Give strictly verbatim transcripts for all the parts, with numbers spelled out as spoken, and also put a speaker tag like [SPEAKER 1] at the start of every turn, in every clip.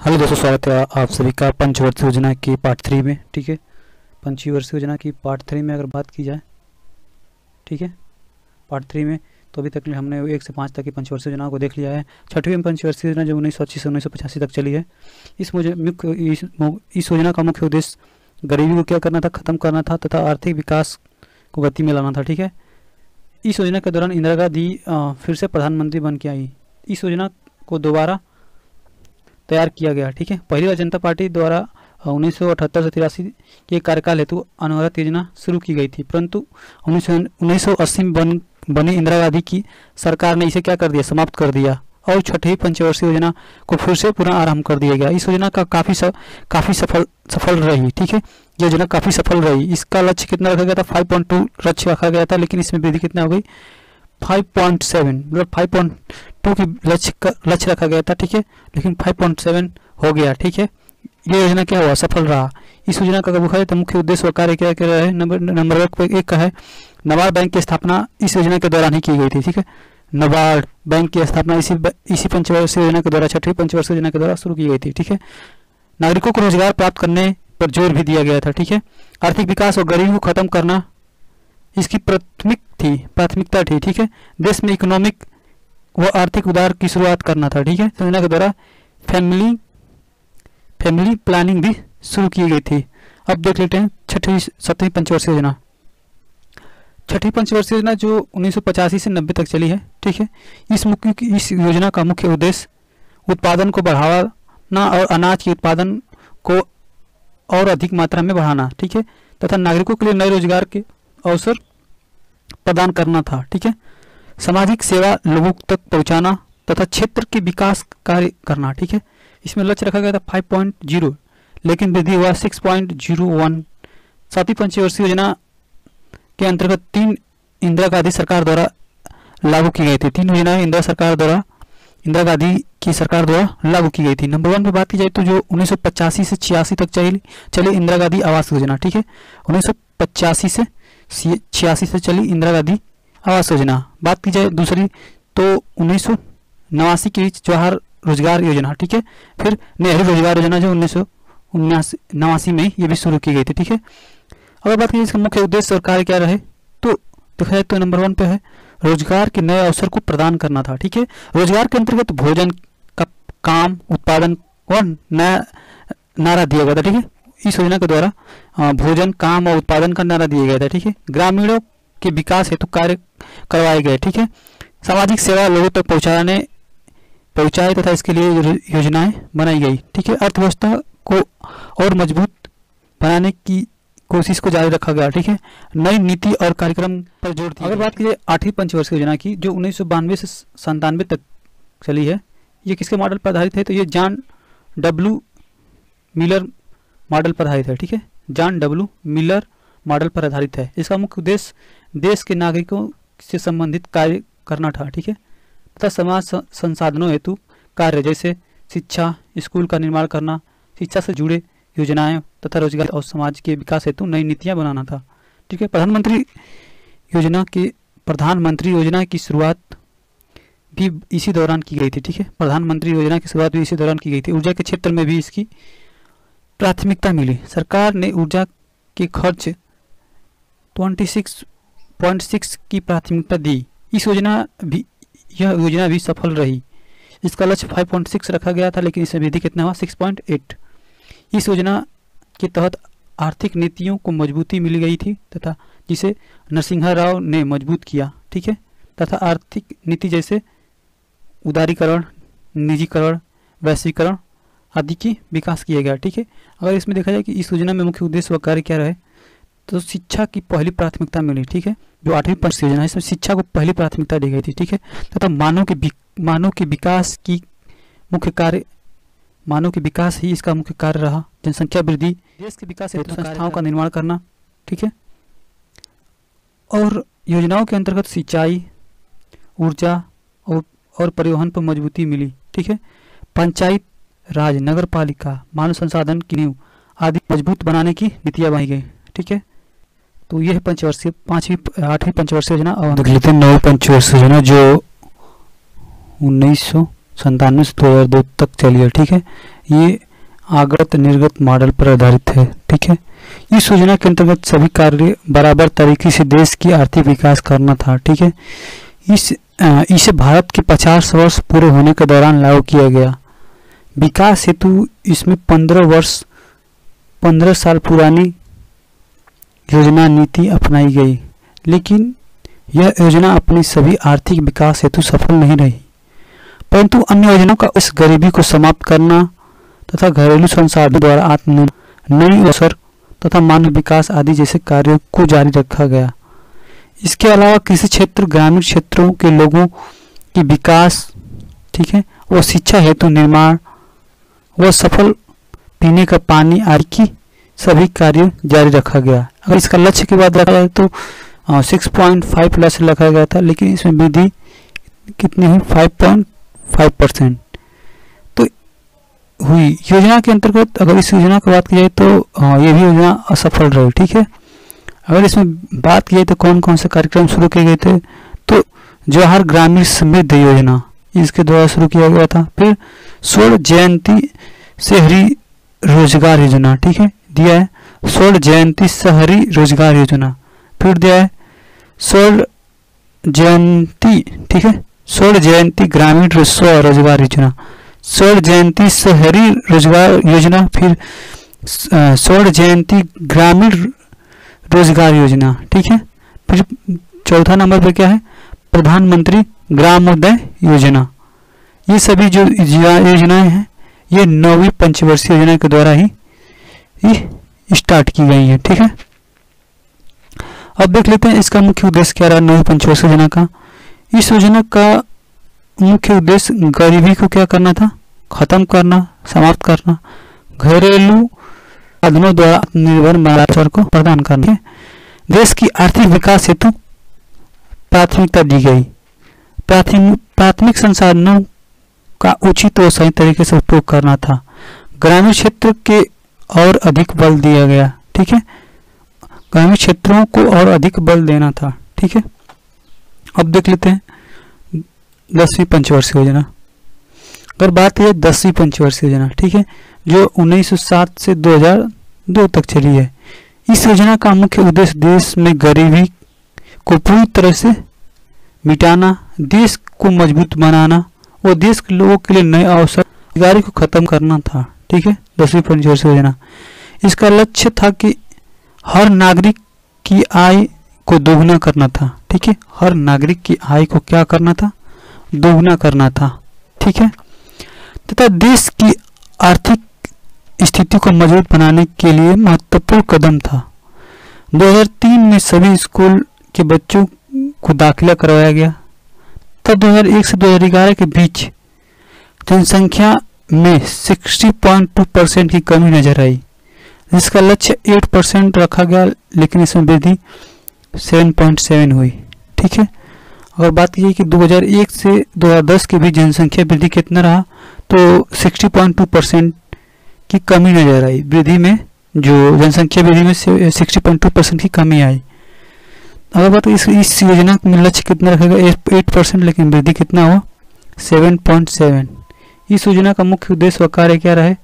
[SPEAKER 1] Hello दोस्तों, स्वागत है आप सभी का पंचवर्षीय योजना की पार्ट थ्री में। ठीक है, पंचवर्षीय योजना की पार्ट थ्री में अगर बात की जाए, ठीक है, पार्ट थ्री में तो अभी तक हमने एक से पाँच तक की पंचवर्षीय योजना को देख लिया है। छठवीं पंचवर्षीय योजना जो उन्नीस सौ अस्सी से उन्नीस सौ पचासी तक चली है, इस मुख्य इस, इस योजना का मुख्य उद्देश्य गरीबी को क्या करना था, ख़त्म करना था तथा आर्थिक विकास को गति में लाना था। ठीक है, इस योजना के दौरान इंदिरा गांधी फिर से प्रधानमंत्री बन के आई। इस योजना को दोबारा तैयार किया गया। ठीक है, पहली बार जनता पार्टी द्वारा उन्नीस सौ अठहत्तर से तिरासी के कार्यकाल हेतु अनवरत योजना शुरू की गई थी, परंतु उन्नीस सौ अस्सी में बन बनी इंदिरा गांधी की सरकार ने इसे क्या कर दिया, समाप्त कर दिया और छठी पंचवर्षीय योजना को फिर से पुनः आरंभ कर दिया गया। इस योजना का काफ़ी स, काफ़ी सफल सफल रही। ठीक है, ये योजना काफ़ी सफल रही। इसका लक्ष्य कितना रखा गया था, फाइव पॉइंट टू लक्ष्य रखा गया था, लेकिन इसमें वृद्धि कितना हो गई, फाइव पॉइंट सेवन, मतलब फाइव पॉइंट टू की लक्ष्य का लक्ष्य रखा गया था। ठीक है, लेकिन फाइव पॉइंट सेवन हो गया। ठीक है, ये योजना क्या हुआ, सफल रहा। इस योजना का देखा जाए तो मुख्य उद्देश्य और कार्य क्या क्या है, नंबर नंबर एक का है नाबार्ड बैंक की स्थापना इस योजना के दौरान ही की गई थी। ठीक है, नाबार्ड बैंक की स्थापना इसी इसी पंचवर्षीय योजना के द्वारा, छठी पंचवर्षीय योजना के द्वारा शुरू की गई थी। ठीक है, नागरिकों को रोजगार प्राप्त करने पर जोर भी दिया गया था। ठीक है, आर्थिक विकास और गरीबी को खत्म करना इसकी प्राथमिक थी प्राथमिकता थी। ठीक है, देश में इकोनॉमिक व आर्थिक उदार की शुरुआत करना था। ठीक है, योजना के द्वारा फैमिली फैमिली प्लानिंग भी शुरू की गई थी। अब देख लेते हैं छठी सत्रहवीं पंचवर्षीय योजना। छठी पंचवर्षीय योजना जो उन्नीस सौ पचासी से नब्बे तक चली है। ठीक है, इस मुख्य इस योजना का मुख्य उद्देश्य उत्पादन को बढ़ाना और अनाज के उत्पादन को और अधिक मात्रा में बढ़ाना। ठीक है, तथा नागरिकों के लिए नए रोजगार के अवसर प्रदान करना था। ठीक है, सामाजिक सेवा लोगों तक पहुंचाना तथा क्षेत्र के विकास कार्य करना। ठीक है, इसमें लक्ष्य रखा गया था फाइव पॉइंट ज़ीरो, लेकिन वृद्धि हुआ सिक्स पॉइंट ज़ीरो वन। सातवीं पंचवर्षीय योजना के अंतर्गत तीन इंदिरा गांधी सरकार द्वारा लागू की गई थी। तीन योजनाएं इंदिरा सरकार द्वारा इंदिरा गांधी की सरकार द्वारा लागू की गई थी। नंबर वन पे बात की जाए तो जो उन्नीस सौ पचासी से छियासी तक चली चली इंदिरा गांधी आवास योजना। ठीक है, उन्नीस सौ पचासी से छियासी से चली इंदिरा गांधी आवास योजना। बात की जाए दूसरी तो उन्नीस सौ नवासी के बीच जवाहर रोजगार योजना। ठीक है, फिर नेहरू रोजगार योजना जो उन्नीस सौ उन्यासी नवासी में ये भी शुरू की गई थी। ठीक है, अगर बात की इसका मुख्य उद्देश्य और कार्य क्या रहे तो देखा जाए तो नंबर वन पे है रोजगार के नए अवसर को प्रदान करना था। ठीक है, रोजगार के अंतर्गत भोजन का काम उत्पादन को नया नारा दिया गया था। ठीक है, इस योजना के द्वारा भोजन काम और उत्पादन का नारा दिया गया था। ठीक है, ग्रामीणों के विकास हेतु कार्य करवाए गए। ठीक है, सामाजिक सेवा लोगों तक पहुंचाने पहुंचाए तथा इसके लिए योजनाएं बनाई गई। ठीक है, अर्थव्यवस्था को और मजबूत बनाने की कोशिश को जारी रखा गया। ठीक है, नई नीति और कार्यक्रम पर जोर दिया। अगर बात की जाए आठवीं पंचवर्षीय योजना की जो उन्नीस सौ बानवे से संतानवे तक चली है, ये किसके मॉडल पर आधारित है तो ये जॉन डब्ल्यू मिलर मॉडल पर आधारित है। ठीक है, जॉन डब्ल्यू मिलर मॉडल पर आधारित है। इसका मुख्य उद्देश्य देश के नागरिकों से संबंधित कार्य करना था। ठीक है, तथा समाज संसाधनों हेतु कार्य जैसे शिक्षा, स्कूल का निर्माण करना, शिक्षा से जुड़े योजनाएं तथा रोजगार और समाज के विकास हेतु नई नीतियां बनाना था। ठीक है, प्रधानमंत्री योजना के प्रधानमंत्री योजना की शुरुआत भी इसी दौरान की गई थी। ठीक है, प्रधानमंत्री योजना की शुरुआत भी इसी दौरान की गई थी। ऊर्जा के क्षेत्र में भी इसकी प्राथमिकता मिली। सरकार ने ऊर्जा के खर्च छब्बीस पॉइंट छह की प्राथमिकता दी। इस योजना भी यह योजना भी सफल रही। इसका लक्ष्य फाइव पॉइंट सिक्स रखा गया था, लेकिन इसमें वृद्धि कितना हुआ, सिक्स पॉइंट एट। इस योजना के तहत आर्थिक नीतियों को मजबूती मिली गई थी तथा जिसे नरसिंह राव ने मजबूत किया। ठीक है, तथा आर्थिक नीति जैसे उदारीकरण, निजीकरण, वैश्वीकरण आदि की विकास किया गया। ठीक है, अगर इसमें देखा जाए कि इस योजना में मुख्य उद्देश्य व कार्य क्या रहे तो शिक्षा की पहली प्राथमिकता मिली। ठीक है, जो आठवीं पंचवर्षीय योजना है इसमें शिक्षा को पहली प्राथमिकता दी गई थी। ठीक है, तथा मानव के मानव के विकास की मुख्य कार्य मानव के विकास ही इसका मुख्य कार्य रहा। जनसंख्या वृद्धि, देश के विकास हेतु संस्थाओं का निर्माण करना। ठीक है, और योजनाओं के अंतर्गत सिंचाई, ऊर्जा और, और परिवहन पर मजबूती मिली। ठीक है, पंचायत राज, नगर पालिका, मानव संसाधन की नींव आदि मजबूत बनाने की नीतियां बनाई गई। ठीक है, तो यह पंचवर्षीय पांचवी आठवीं पंचवर्षीय योजना। और देख लेते हैं नौवीं पंचवर्षीय योजना जो उन्नीस सौ संतानवे से दो हजार दो तक चली है। ठीक है, ये आगत निर्गत मॉडल पर आधारित है। ठीक है, इस योजना के अंतर्गत सभी कार्य बराबर तरीके से देश की आर्थिक विकास करना था। ठीक है, इस इसे भारत के पचास वर्ष पूरे होने के दौरान लागू किया गया। विकास हेतु इसमें पंद्रह वर्ष पंद्रह साल पुरानी योजना नीति अपनाई गई, लेकिन यह योजना अपनी सभी आर्थिक विकास हेतु सफल नहीं रही, परंतु अन्य योजनाओं का इस गरीबी को समाप्त करना तथा घरेलू संसाधनों द्वारा आत्मनिर्भर नई अवसर तथा मानव विकास आदि जैसे कार्यों को जारी रखा गया। इसके अलावा कृषि क्षेत्र, ग्रामीण क्षेत्रों के लोगों की विकास, ठीक है, व शिक्षा हेतु निर्माण व सफल पीने का पानी आदि की सभी कार्य जारी रखा गया। अगर इसका लक्ष्य की बात रखा जाए तो सिक्स पॉइंट फाइव लक्ष्य रखा गया था, लेकिन इसमें वृद्धि कितनी हुई, फाइव पॉइंट फाइव परसेंट तो हुई। योजना के अंतर्गत अगर इस योजना की बात की जाए तो ये भी योजना असफल रही। ठीक है, अगर इसमें बात की जाए तो कौन कौन से कार्यक्रम शुरू किए गए थे, तो जवाहर ग्रामीण समृद्धि योजना इसके द्वारा शुरू किया गया था। फिर स्वर्ण जयंती शहरी रोजगार योजना, ठीक है, दिया है स्वर्ण जयंती शहरी रोजगार योजना। फिर दिया है स्वर्ण जयंती, ठीक है, स्वर्ण जयंती ग्रामीण स्व रोजगार योजना, स्वर्ण जयंती शहरी रोजगार योजना, फिर स्वर्ण जयंती ग्रामीण रोजगार योजना। ठीक है, फिर चौथा नंबर पर क्या है, प्रधानमंत्री ग्रामोदय योजना। ये सभी जो योजनाएं हैं ये नौवीं पंचवर्षीय योजना के द्वारा ही, ही स्टार्ट की गई है। ठीक है, अब देख लेते हैं इसका मुख्य उद्देश्य क्या रहा नौवीं पंचवर्षीय योजना का। इस योजना का मुख्य उद्देश्य गरीबी को क्या करना था, खत्म करना, समाप्त करना, घरेलू साधनों द्वारा आत्मनिर्भर महिला को प्रदान करना है। देश की आर्थिक विकास हेतु प्राथमिकता दी गई। प्राथमिक प्राथमिक संसाधनों का उचित और सही तरीके से उपयोग करना था। ग्रामीण क्षेत्र के और अधिक बल दिया गया। ठीक है, ग्रामीण क्षेत्रों को और अधिक बल देना था। ठीक है, अब देख लेते हैं दसवीं पंचवर्षीय योजना। अगर बात है दसवीं पंचवर्षीय योजना, ठीक है, जो उन्नीस सौ सात से दो हज़ार दो तक चली है। इस योजना का मुख्य उद्देश्य देश में गरीबी को पूरी तरह से मिटाना, देश को मजबूत बनाना और देश के लोगों के लिए नए अवसर, बेरोजगारी को खत्म करना था। ठीक है, दसवीं पंचवर्षीय योजना। इसका लक्ष्य था कि हर नागरिक की आय को दोगुना करना था। ठीक है, हर नागरिक की आय को क्या करना था, दोगुना करना था। ठीक है, तथा देश की आर्थिक स्थिति को मजबूत बनाने के लिए महत्वपूर्ण कदम था। दो हज़ार तीन में सभी स्कूल के बच्चों को दाखिला करवाया गया। तब दो हज़ार एक से दो हज़ार ग्यारह के बीच जनसंख्या में साठ पॉइंट दो परसेंट की कमी नजर आई, जिसका लक्ष्य आठ परसेंट रखा गया, लेकिन इसमें वृद्धि सात पॉइंट सात हुई। ठीक है, अगर बात की जाए कि दो हज़ार एक से दो हज़ार दस के बीच जनसंख्या वृद्धि कितना रहा, तो साठ पॉइंट दो परसेंट की कमी नजर आई। वृद्धि में जो जनसंख्या वृद्धि में साठ पॉइंट दो परसेंट की कमी आई। अगर बात इस इस योजना में लक्ष्य कितना रखा गया, आठ परसेंट, लेकिन वृद्धि कितना हुआ, सात पॉइंट सात। इस योजना का मुख्य उद्देश्य व कार्य क्या रहे,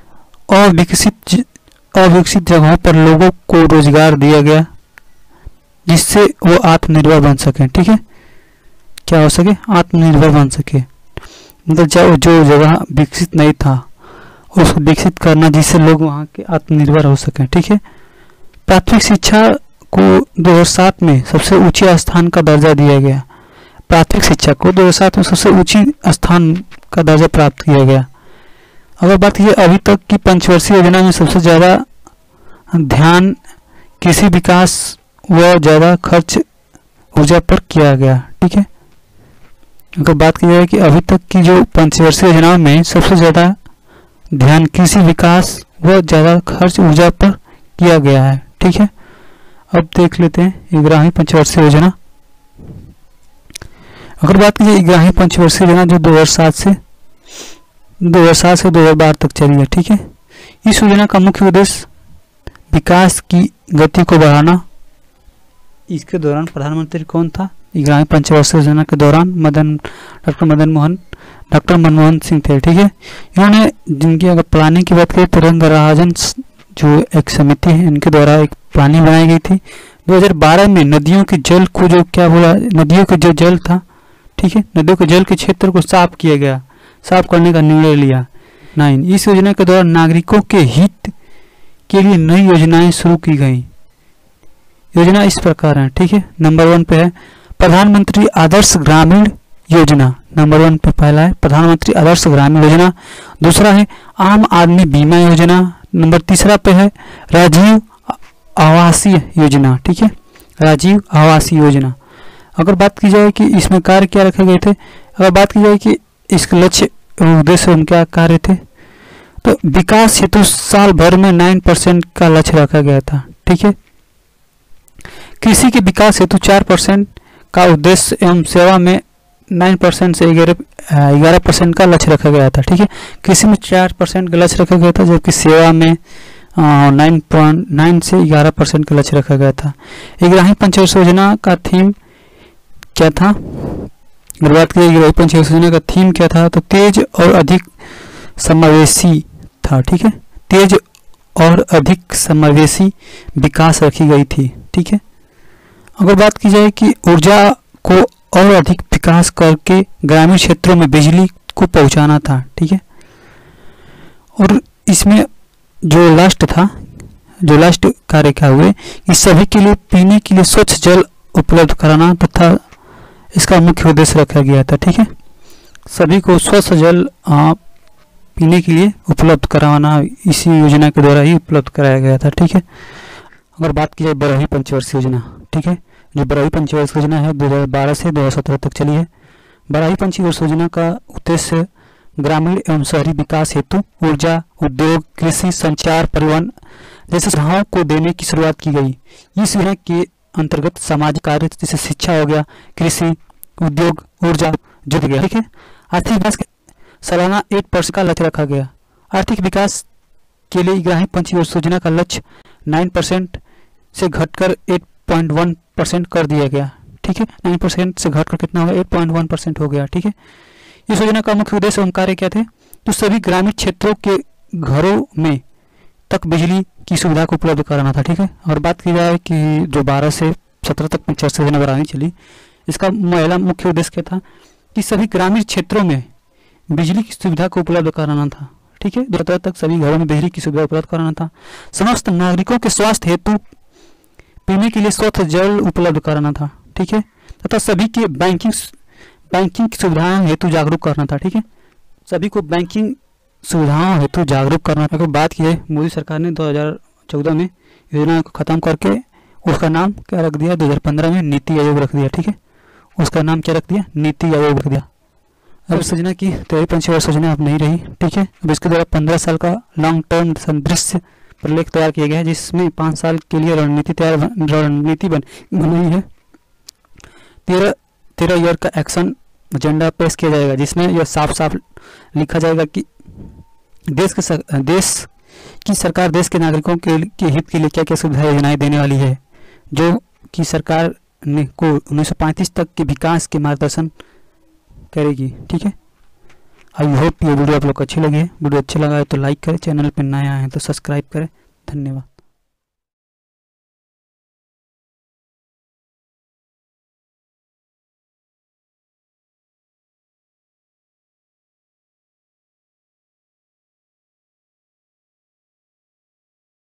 [SPEAKER 1] अविकसित अविकसित जगहों पर लोगों को रोजगार दिया गया, जिससे वो आत्मनिर्भर बन सके। ठीक है, क्या हो सके, आत्मनिर्भर बन सके। मतलब जो जो जगह विकसित नहीं था उसको विकसित करना, जिससे लोग वहाँ के आत्मनिर्भर हो सकें। ठीक है, प्राथमिक शिक्षा को दो हज़ार सात में सबसे ऊंचे स्थान का दर्जा दिया गया। प्राथमिक शिक्षा को दो हज़ार सात में सबसे ऊंची स्थान का दर्जा प्राप्त किया गया। अगर बात की अभी तक की पंचवर्षीय योजना में सबसे ज़्यादा ध्यान कृषि विकास व ज़्यादा खर्च ऊर्जा पर किया गया। ठीक है, अगर बात की जाए कि अभी तक की जो पंचवर्षीय योजनाओं में सबसे ज़्यादा ध्यान कृषि विकास व ज़्यादा खर्च ऊर्जा पर किया गया है। ठीक है, अब देख लेते हैं ग्यारहवीं पंचवर्षीय योजना। अगर बात की जाए ग्यारहवीं पंचवर्षीय योजना जो दो हज़ार सात से दो हज़ार सात से दो हज़ार बारह तक चली है। ठीक है, इस योजना का मुख्य उद्देश्य विकास की गति को बढ़ाना। इसके दौरान प्रधानमंत्री कौन था, ग्यारहवीं पंचवर्षीय योजना के दौरान मदन डॉक्टर मदन मोहन डॉक्टर मनमोहन सिंह थे, ठीक है। इन्होंने जिनकी अगर प्लानिंग की बात करें तो रंगराजन जो एक समिति है इनके द्वारा एक प्लानिंग बनाई गई थी। दो हज़ार बारह में नदियों के जल को जो क्या बोला नदियों के जो जल था, ठीक है, नदियों के जल के क्षेत्र को साफ किया गया, साफ करने का निर्णय लिया। नाइन, इस योजना के द्वारा नागरिकों के हित के लिए नई योजनाएं शुरू की गई। योजना इस प्रकार है, ठीक है। नंबर वन पे है प्रधानमंत्री आदर्श ग्रामीण योजना, नंबर वन पे पहला है प्रधानमंत्री आदर्श ग्रामीण योजना। दूसरा है आम आदमी बीमा योजना। नंबर तीसरा पे है राजीव आवासीय योजना, ठीक है, राजीव आवासीय योजना। अगर बात की जाए कि इसमें कार्य क्या रखे गए थे, अगर बात की जाए कि इसके लक्ष्य उद्देश्य एवं क्या कार्य थे, तो विकास हेतु साल भर में नाइन परसेंट का लक्ष्य रखा गया था, ठीक है। कृषि के विकास हेतु चार परसेंट का उद्देश्य एवं सेवा में नाइन परसेंट से ग्यारह परसेंट का लक्ष्य रखा गया था, ठीक है। कृषि में चार परसेंट का लक्ष्य रखा गया था, जबकि सेवा में नाइन पॉइंट नाइन से ग्यारह परसेंट का लक्ष्य रखा गया था। ग्रामीण पंचायत योजना का थीम क्या था, अगर बात करें ग्रामीण पंचायत योजना का थीम क्या था, तो तेज और अधिक समावेशी था, ठीक है, तेज और अधिक समावेशी विकास रखी गई थी, ठीक है। अगर बात की जाए कि ऊर्जा को और अधिक विकास करके ग्रामीण क्षेत्रों में बिजली को पहुंचाना था, ठीक है। और इसमें जो लास्ट था, जो लास्ट कार्य क्या हुए, इस सभी के लिए पीने के लिए स्वच्छ जल उपलब्ध कराना तथा इसका मुख्य उद्देश्य रखा गया था, ठीक है। सभी को स्वच्छ जल आ, पीने के लिए उपलब्ध कराना इसी योजना के द्वारा ही उपलब्ध कराया गया था, ठीक है। अगर बात की जाए बरही पंचवर्षीय योजना, ठीक है, जो बरही पंचवर्षीय योजना है दो हज़ार बारह से दो हज़ार सत्रह तक चली है। बरही पंचवर्षीय योजना का उद्देश्य ग्रामीण एवं शहरी विकास हेतु ऊर्जा, उद्योग, कृषि, संचार, परिवहन जैसे सुविधाओं को देने की शुरुआत की गई। इस योजना के अंतर्गत सामाजिक कार्य जैसे शिक्षा हो गया, कृषि, उद्योग, ऊर्जा जुट गया, ठीक है। आर्थिक विकास सालाना एट परसेंट का लक्ष्य रखा गया। आर्थिक विकास के लिए ग्रामीण पंचवर्षीय योजना का लक्ष्य नाइन परसेंट से घटकर एट पॉइंट वन परसेंट कर दिया गया, ठीक है। नाइन परसेंट से घटकर कितना हो गया, एट पॉइंट वन परसेंट हो गया, ठीक है। इस योजना का मुख्य उद्देश्य एवं कार्य क्या थे, तो सभी ग्रामीण क्षेत्रों के घरों में तक बिजली की सुविधा को उपलब्ध कराना था, ठीक है। और बात की जाए कि जो बारह से सत्रह तक पंचायत योजना बनानी चली, इसका पहला मुख्य उद्देश्य क्या था कि सभी ग्रामीण क्षेत्रों में बिजली की सुविधा को उपलब्ध कराना था, ठीक है। सत्रह तक सभी घरों में बिजली की सुविधा उपलब्ध कराना था। समस्त नागरिकों के स्वास्थ्य हेतु पीने के लिए स्वच्छ जल उपलब्ध कराना था, ठीक है, तथा सभी के बैंकिंग बैंकिंग सुविधाओं हेतु जागरूक करना था, ठीक है। सभी को बैंकिंग सुविधाओं हेतु जागरूक करना था। अगर बात की जाए मोदी सरकार ने दो हज़ार चौदह में योजना को खत्म करके उसका नाम क्या रख दिया, दो हज़ार पंद्रह में नीति आयोग रख दिया, ठीक है। उसका नाम क्या रख दिया, नीति आयोग रख दिया। अब इस योजना की तेरह पंचवर्षीय योजना अब नहीं रही, ठीक है। अब इसके द्वारा पंद्रह साल का लॉन्ग टर्म संदृश्य प्रलेख तैयार किया गया है, जिसमें पाँच साल के लिए रणनीति तैयार रणनीति बन बनाई है। तेरह तेरह ईयर का एक्शन एजेंडा पेश किया जाएगा, जिसमें यह साफ साफ लिखा जाएगा कि देश के सर, देश की सरकार देश के नागरिकों के, के हित के लिए क्या क्या सुविधा योजनाएं देने वाली है, जो कि सरकार ने को उन्नीस सौ पैंतीस तक के विकास के मार्गदर्शन करेगी, ठीक है। आई होप ये वीडियो आप लोग को अच्छी लगी है। वीडियो अच्छा लगा है तो लाइक करें, चैनल पर नए आए हैं तो सब्सक्राइब करें। धन्यवाद।